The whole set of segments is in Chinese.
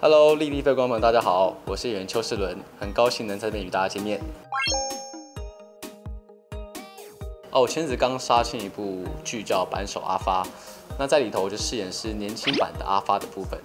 Hello，丽丽飞观众朋友，大家好，我是演员邱世伦，很高兴能在这边与大家见面。我前阵子刚杀青一部剧叫《扳手阿发》，那在里头我就饰演是年轻版的阿发的部分。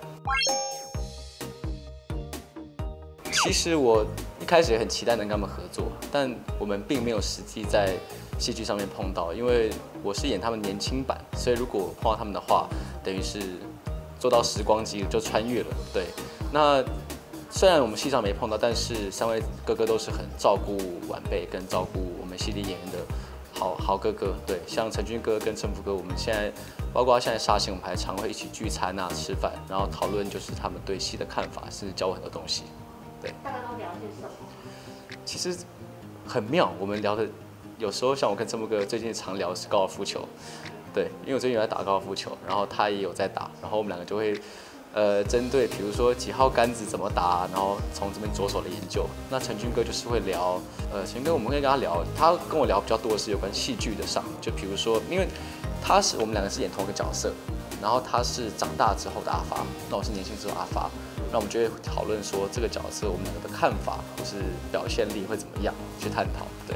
其实我一开始也很期待能跟他们合作，但我们并没有实际在戏剧上面碰到，因为我是演他们年轻版，所以如果碰到他们的话，等于是做到时光机就穿越了。对，那虽然我们戏上没碰到，但是三位哥哥都是很照顾晚辈跟照顾我们戏里演员的好哥哥。对，像陈军哥跟陈福哥，我们现在包括现在杀青，我们还常会一起聚餐啊、吃饭，然后讨论就是他们对戏的看法，甚至教我很多东西。对， 大概都聊些什么？ 其实很妙，我们聊的有时候像我跟陈福哥最近常聊的是高尔夫球。对，因为我最近有在打高尔夫球，然后他也有在打，然后我们两个就会，针对比如说几号杆子怎么打，然后从这边着手的研究。那陈军哥就是会聊，陈军哥我们会跟他聊，他跟我聊比较多的是有关戏剧的上，就比如说，因为我们两个是演同一个角色，然后他是长大之后的阿发，那我是年轻之后阿发，那我们就会讨论说这个角色我们两个的看法或是表现力会怎么样去探讨，对。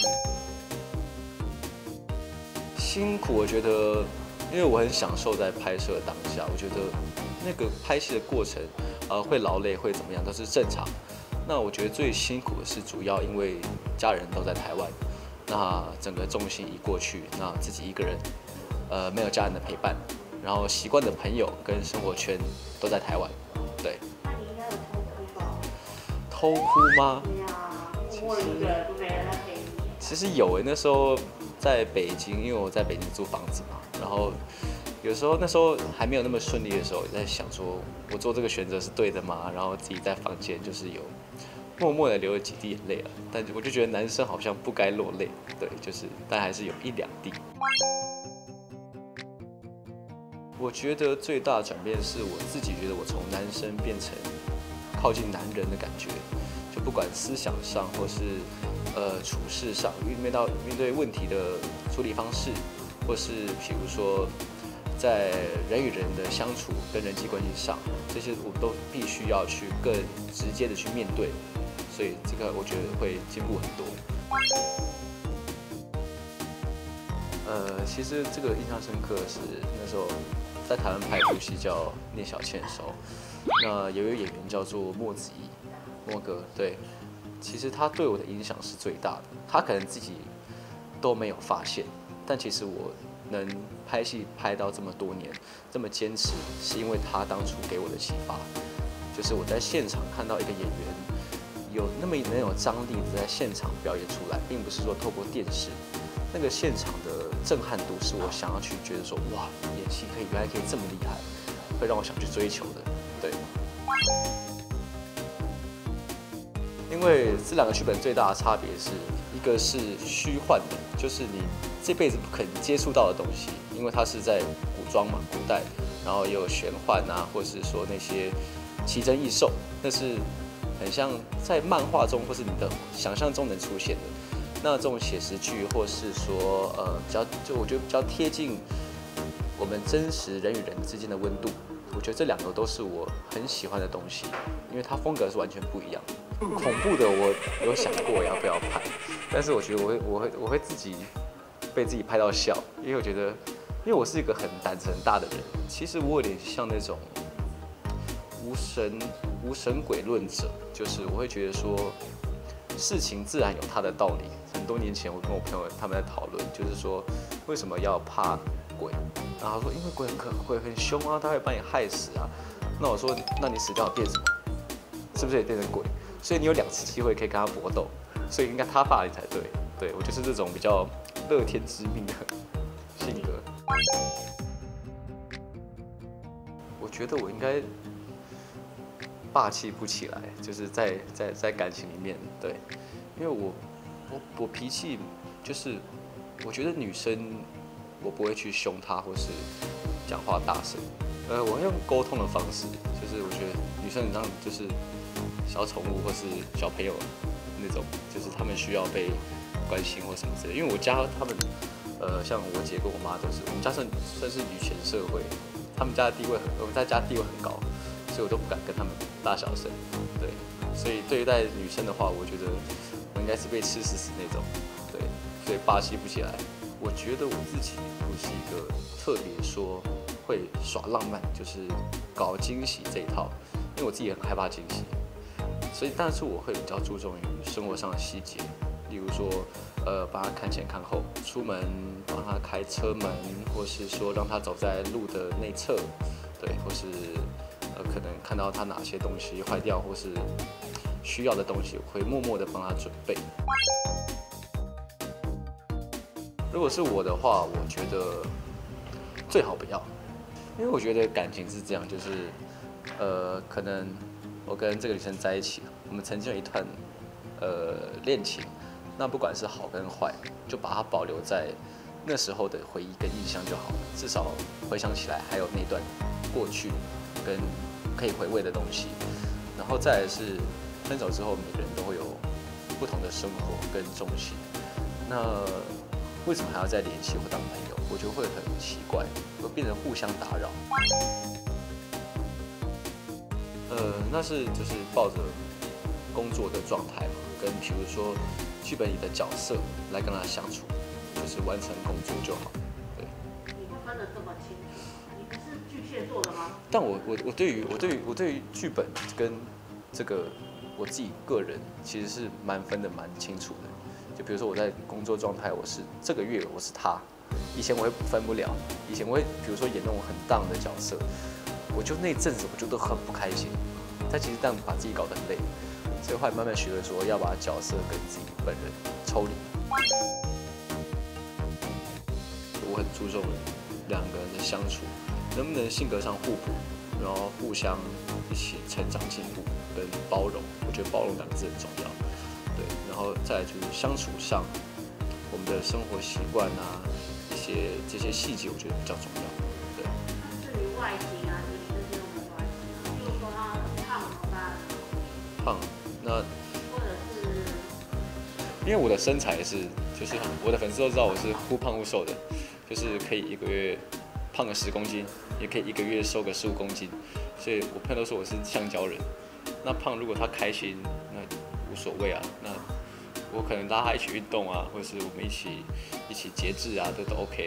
辛苦，我觉得，因为我很享受在拍摄的当下，我觉得那个拍戏的过程，会劳累，会怎么样都是正常。那我觉得最辛苦的是主要因为家人都在台湾，那整个重心移过去，那自己一个人，没有家人的陪伴，然后习惯的朋友跟生活圈都在台湾，对。 那你应该有偷哭吧？ 偷哭吗？ 对呀，默默一个人都没人在陪你。 其实有那时候在北京，因为我在北京租房子嘛，然后有时候那时候还没有那么顺利的时候，也在想说我做这个选择是对的吗？然后自己在房间就是有默默的流了几滴眼泪了，但我就觉得男生好像不该落泪，对，就是但还是有一两滴。我觉得最大的转变是我自己觉得我从男生变成靠近男人的感觉，就不管思想上或是处事上，面对问题的处理方式，或是比如说在人与人的相处跟人际关系上，这些我都必须要去更直接的去面对，所以这个我觉得会进步很多。其实这个印象深刻是那时候在台湾拍一部戏叫《聂小倩》的时候，那有一个演员叫做莫子仪，莫哥，对，其实他对我的影响是最大的，他可能自己都没有发现，但其实我能拍戏拍到这么多年，这么坚持，是因为他当初给我的启发，就是我在现场看到一个演员有那么能有张力的在现场表演出来，并不是说透过电视。那个现场的震撼度是我想要去觉得说，哇，演戏原来可以这么厉害，会让我想去追求的，对。因为这两个剧本最大的差别是，一个是虚幻的，就是你这辈子不可能接触到的东西，因为它是在古装嘛，古代，然后也有玄幻啊，或是说那些奇珍异兽，那是很像在漫画中或是你的想象中能出现的。那这种写实剧，或是说我觉得比较贴近我们真实人与人之间的温度，我觉得这两个都是我很喜欢的东西，因为它风格是完全不一样的。恐怖的我有想过要不要拍，但是我觉得我会自己被自己拍到笑，因为我觉得，因为我是一个很胆子很大的人，其实我有点像那种无神鬼论者，就是我会觉得说事情自然有它的道理。很多年前，我跟我朋友他们在讨论，就是说为什么要怕鬼？然后他说因为鬼很凶啊，他会把你害死啊。那我说那你死掉变什么？是不是也变成鬼？所以你有2次机会可以跟他搏斗，所以应该他怕你才对。对我就是这种比较乐天知命的性格。我觉得我应该霸气不起来，就是在感情里面，对，因为我脾气就是，我觉得女生我不会去凶她或是讲话大声，我会用沟通的方式，就是我觉得女生很像就是小宠物或是小朋友那种，就是她们需要被关心或什么之类的。因为我家他们，像我姐跟我妈都是，我们家算是女权社会，他们家的地位我们在家地位很高， 所以我都不敢跟他们大小声。对，所以对待女生的话，我觉得我应该是被吃死那种。对，所以霸气不起来。我觉得我自己不是一个特别说会耍浪漫，就是搞惊喜这一套，因为我自己很害怕惊喜。所以，但是我会比较注重于生活上的细节，例如说，帮他看前看后，出门帮他开车门，或是说让他走在路的内侧，对，或是可能看到他哪些东西坏掉，或是需要的东西，我会默默的帮他准备。如果是我的话，我觉得最好不要，因为我觉得感情是这样，就是可能我跟这个女生在一起，我们曾经有一段恋情，那不管是好跟坏，就把它保留在那时候的回忆跟印象就好了，至少回想起来还有那段过去跟可以回味的东西。然后再来是分手之后，每个人都会有不同的生活跟重心，那为什么还要再联系或当朋友？我觉得会很奇怪，会变成互相打扰。那是就是抱着工作的状态嘛，跟比如说剧本里的角色来跟他相处，就是完成工作就好。对。 你分得这么清楚，你不是巨蟹座的吗？ 但我对于剧本跟这个我自己个人其实是分得蛮清楚的。就比如说我在工作状态，我是这个月我是他，以前我会分不了，以前我会比如说演那种很荡的角色，我就那阵子我就都很不开心，但其实这样把自己搞得很累，所以后来慢慢学会说要把角色跟自己本人抽离。我很注重两个人的相处，能不能性格上互补，然后互相一起成长进步跟包容，我觉得包容两个字很重要。对，然后再来就是相处上，我们的生活习惯啊，这些细节，我觉得比较重要。对。 至于外形啊，你这些有没有关系啊？比如说他很胖怎么办？ 胖，那或者是因为我的身材是，就是我的粉丝都知道我是忽胖忽瘦的，就是可以一个月胖个10公斤，也可以一个月瘦个15公斤，所以我朋友都说我是橡胶人。那胖如果他开心，那无所谓啊，那我可能拉他一起运动啊，或者是我们一起节制啊，这都 OK。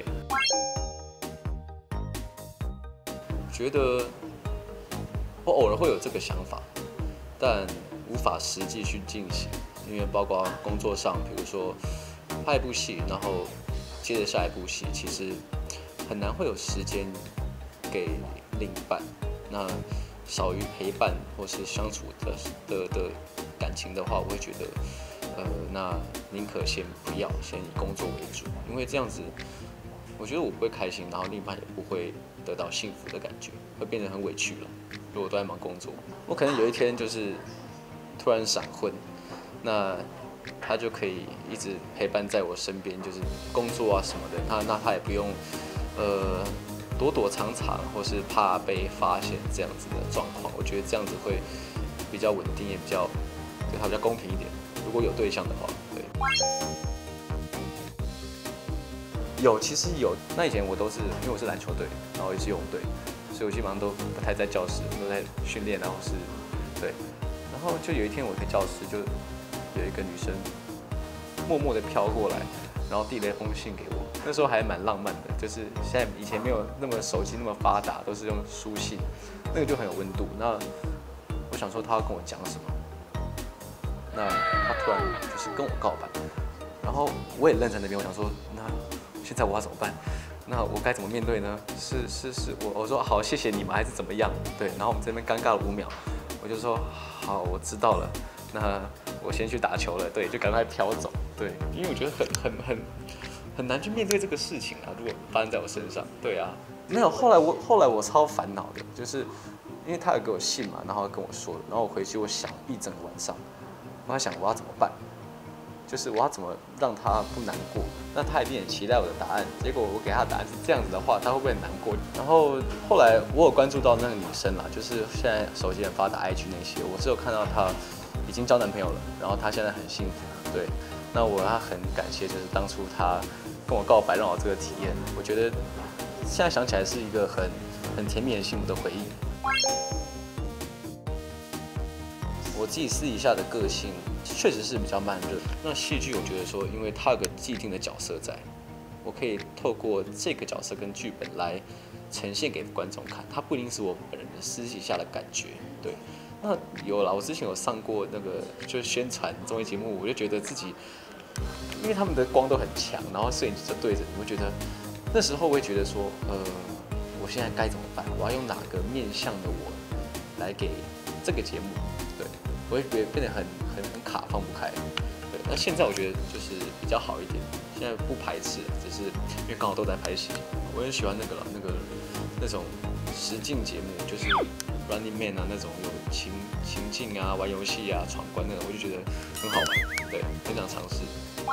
觉得我偶尔会有这个想法，但无法实际去进行，因为包括工作上，比如说拍一部戏，然后接着下一部戏，其实很难会有时间给另一半。那少于陪伴或是相处的感情的话，我会觉得，那宁可先不要，先以工作为主，因为这样子，我觉得我不会开心，然后另一半也不会得到幸福的感觉，会变得很委屈了。如果都在忙工作，我可能有一天就是突然闪婚，那他就可以一直陪伴在我身边，就是工作啊什么的，那他也不用，躲躲藏藏，或是怕被发现这样子的状况，我觉得这样子会比较稳定，也比较对他比较公平一点。如果有对象的话，对，其实有。那以前我都是因为我是篮球队，然后也是游泳队，所以我基本上都不太在教室，都在训练，然后是对。然后就有一天我在教室，就有一个女生默默的飘过来，然后递了一封信给我。那时候还蛮浪漫的，就是以前没有那么手机那么发达，都是用书信，那个就很有温度。那我想说他要跟我讲什么，那他突然就是跟我告白，然后我也愣在那边，我想说那现在我要怎么办？那我该怎么面对呢？我说好，谢谢你吗？还是怎么样？对，然后我们这边尴尬了5秒，我就说好，我知道了，那我先去打球了，对，就赶快飘走，对，因为我觉得很难去面对这个事情啊，如果发生在我身上，对啊，没有，后来我超烦恼的，就是因为他有给我信嘛，然后跟我说，然后我回去我想一整个晚上，我在想我要怎么办，就是我要怎么让他不难过，那他一定很期待我的答案，结果我给他的答案是这样子的话，他会不会很难过？然后后来我有关注到那个女生啦，就是现在手机很发达 IG 那些，我是有看到她已经交男朋友了，然后她现在很幸福，对，那我很感谢，就是当初她跟我告白，让我这个体验，我觉得现在想起来是一个很甜蜜、很幸福的回忆。 我自己私底下的个性确实是比较慢热。那戏剧我觉得说，因为它有个既定的角色在，我可以透过这个角色跟剧本来呈现给观众看，它不一定是我本人的私底下的感觉。对，那有啦，我之前有上过那个就是宣传综艺节目，我就觉得自己，因为他们的光都很强，然后摄影机就对着你，我觉得那时候我会觉得说，我现在该怎么办？我要用哪个面向的我来给这个节目？对，我会变得很卡，放不开。对，那现在我觉得就是比较好一点，现在不排斥，只是因为刚好都在拍戏，我很喜欢那种实境节目，就是 Running Man 啊那种有情境啊、玩游戏啊、闯关那种，我就觉得很好玩，对，很想尝试。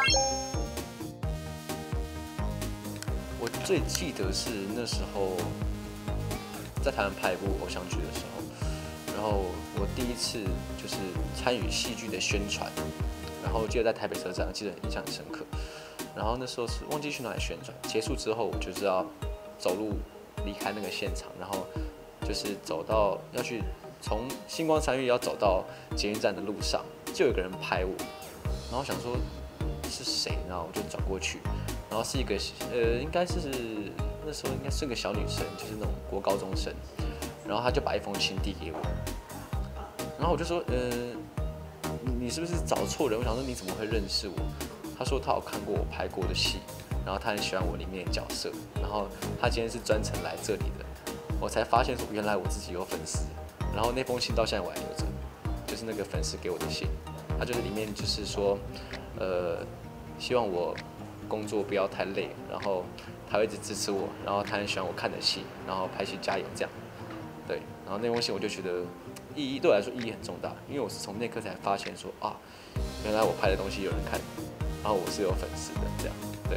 我最记得是那时候在台湾拍一部偶像剧的时候，然后我第一次就是参与戏剧的宣传，然后记得在台北车站，记得印象很深刻。然后那时候是忘记去哪里宣传，结束之后我就是要走路离开那个现场，然后就是走到要去从星光三月要走到捷运站的路上，就有一个人拍我，然后想说是谁，然后我就转过去，然后是一个应该是那时候应该是个小女生，就是那种国高中生，然后她就把一封信递给我，然后我就说你是不是找错人？我想说你怎么会认识我？她说她有看过我拍过的戏，然后她很喜欢我里面的角色，然后她今天是专程来这里的，我才发现说原来我自己有粉丝，然后那封信到现在我还留着，就是那个粉丝给我的信，他就是里面就是说，希望我工作不要太累，然后他会一直支持我，然后他很喜欢我看的戏，然后拍戏加油这样，对，然后那封信我就觉得对我来说意义很重大，因为我是从那刻才发现说啊，原来我拍的东西有人看，然后我是有粉丝的这样，对。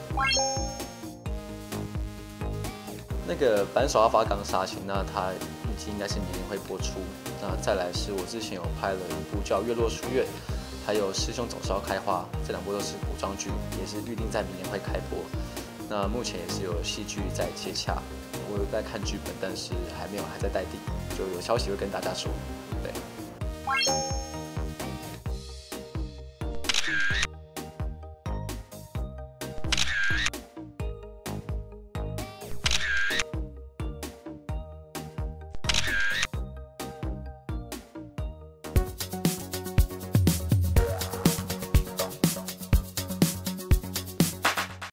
那个板手阿发刚杀青，那他预计应该是明年会播出。那再来是我之前有拍了一部叫《月落书院》，还有《师兄总是要开花》，这两部都是古装剧，也是预定在明年会开播。那目前也是有戏剧在接洽，我有在看剧本，但是还没有，还在待定，就有消息会跟大家说。对。